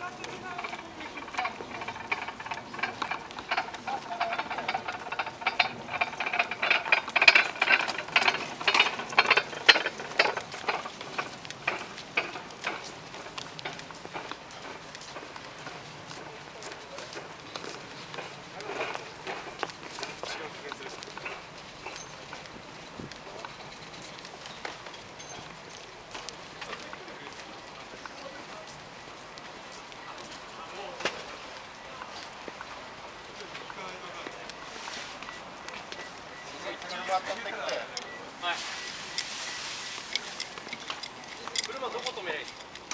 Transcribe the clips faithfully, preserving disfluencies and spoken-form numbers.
車どこ止めればいい？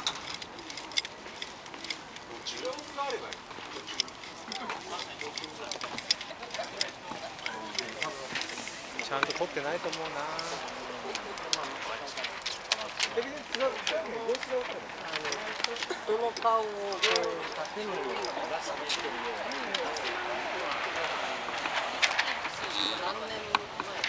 ちゃんと撮ってないと思うな。 人の顔をこう建物に出してるように何年前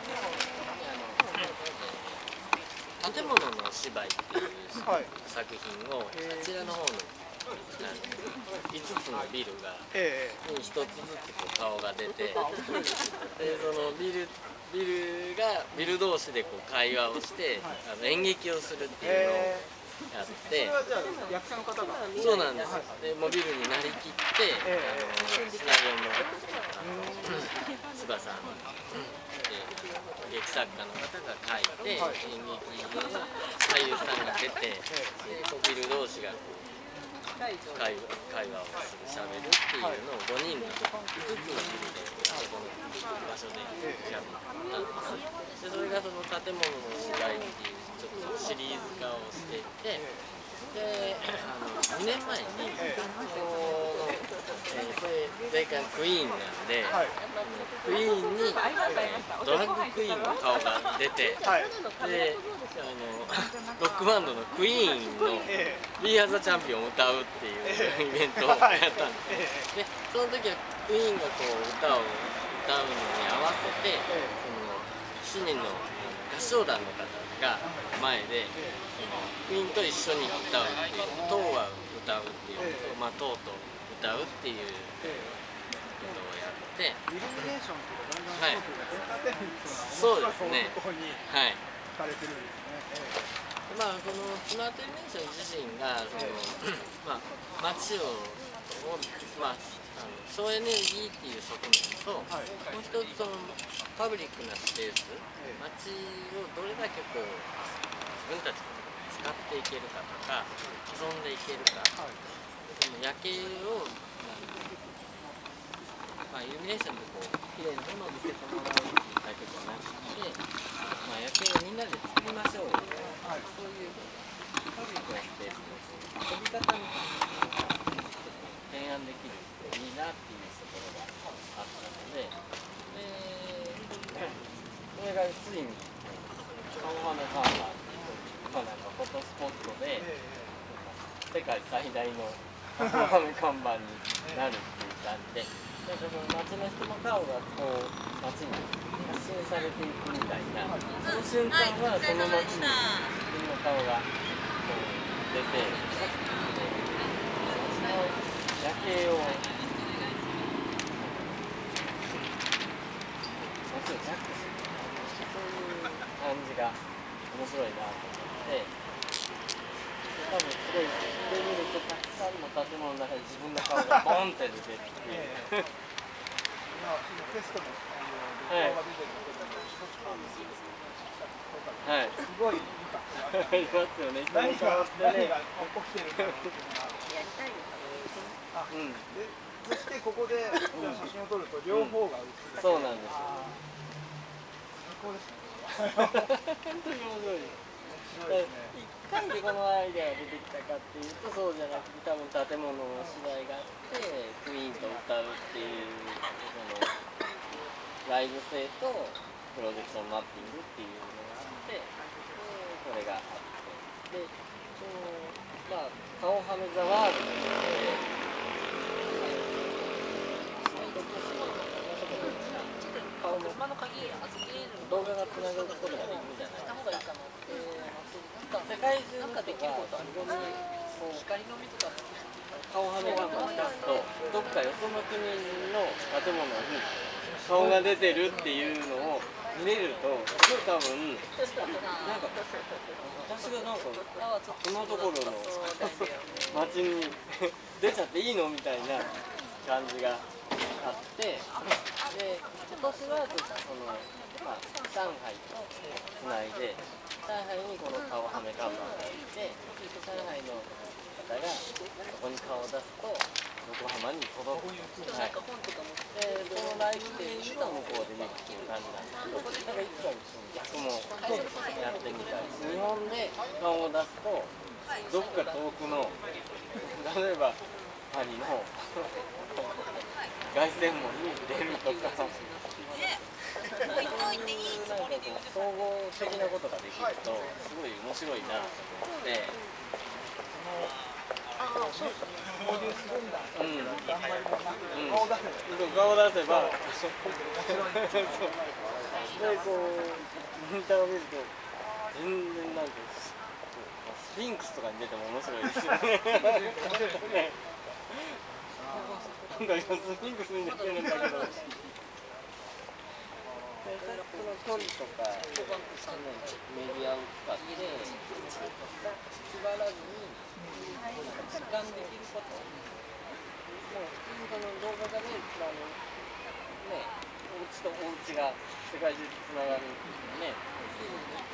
建物の芝居っていう作品をあちらの方のいつつのビルがにひとつずつこう顔が出て、でそのビルビルがビル同士でこう会話をしてあの演劇をするっていうのをやって、 役者の方がそうなんです。でもうビルになりきって、あのシナリオも柴さん劇作家の方が書いて、演劇の俳優さんが出て、でこうビル同士がこう会話会話をする、しゃべるっていうのをごにんのいつつのビルでそこの場所でやったんです。でそれがその建物の芝居っていうちょっとシリーズ化をしていて、であのにねんまえにこの、えー、これ前回クイーンなんで、はい、クイーンに、えー、ドラッグクイーンの顔が出て、はい、であのロックバンドのクイーンの「We Are the Champion」を歌うっていうイベントをやったんです。でその時はクイーンがこう歌を歌うのに合わせて、そのしちにんの合唱団の方が前でクイーンと一緒に歌うっていう、トーは歌うっていう、まあトーと歌うっていうことをやって、 イルミネーションとかだんだんはい、 エンターテインメントがそうですね、はい。 されてるんですね。 まあこのスマートイルミネーション自身がその、まあ、街を、まあ、あの省エネルギーっていう側面と、はい、もう一つそのパブリックなスペース、街をどれだけこう自分たちで使っていけるかとか遊んでいけるか、はい、その夜景を、まあ、イルミネーションでこう綺麗なものを見せてもらうっていうだけじゃなくて、まあ、夜景をみんなで作りましょうよ、はい、そういうパブリックなスペースの飛び方みたいなのを提案できるといいなっていうところがあったので、でそれがついにカンファネハーバーっていう、まあ、なんかフォトスポットで世界最大のカンファネ看板になるっていう感じで、なんかその街の人の顔がこう街に発信されていくみたいな、その瞬間はその街に自分の顔がこう出て、街の夜景を街をジャックする、そういう感じが面白いなと思って、多分すごいで見るとたくさんの建物の中で自分の顔がボンって出てるっていう。 今テストの動画が出てるけど、はい、すごいインパクトがありますよね。何が何が起きてるんだろうっていうのが。やりたいです。あ、うん。で、そしてここで写真を撮ると両方が映る。 そうなんですよ。 最高ですね。 本当に面白い。一回でこのアイデアが出てきたかっていうとそうじゃなくて、多分建物の芝居があってクイーンと歌うっていうそのライブ性とプロジェクションマッピングっていうのがあって、でこれがあって、でそのまあカオハメザワールドで顔も動画がつながることができるじゃないですか。世界中の人がこう光のみとかかよその国の建物に顔が出てるっていうのを見れると、すごい多分なんか私がなんかこのところの街に出ちゃっていいのみたいな感じがあって、で今年はその、まあ、上海とつないで、上海にこの顔はめ看板があって、上海の方がそこに顔を出すと横浜に届く。はい、でその来店と向こうで見るっていう感じなんですけど、なんかいつか逆もやってみたい。日本で顔を出すとどっか遠くの、例えばパリの凱旋門に出るとか、そういうなんかこう総合的なことができるとすごい面白いなと思って。 ああ、そうですね。交流するんだ。 うん。 あんまりもなく顔出せば。 顔出せば。 面白い。 でこうモニターを見ると全然なんかスフィンクスとかに出ても面白いですよね。なんかスフィンクスに出てるんだけど。その距離とかメディアを使って縛らずに時間できること、もう普通にその動画がね、あのね、お家とお家が世界中でつながるね、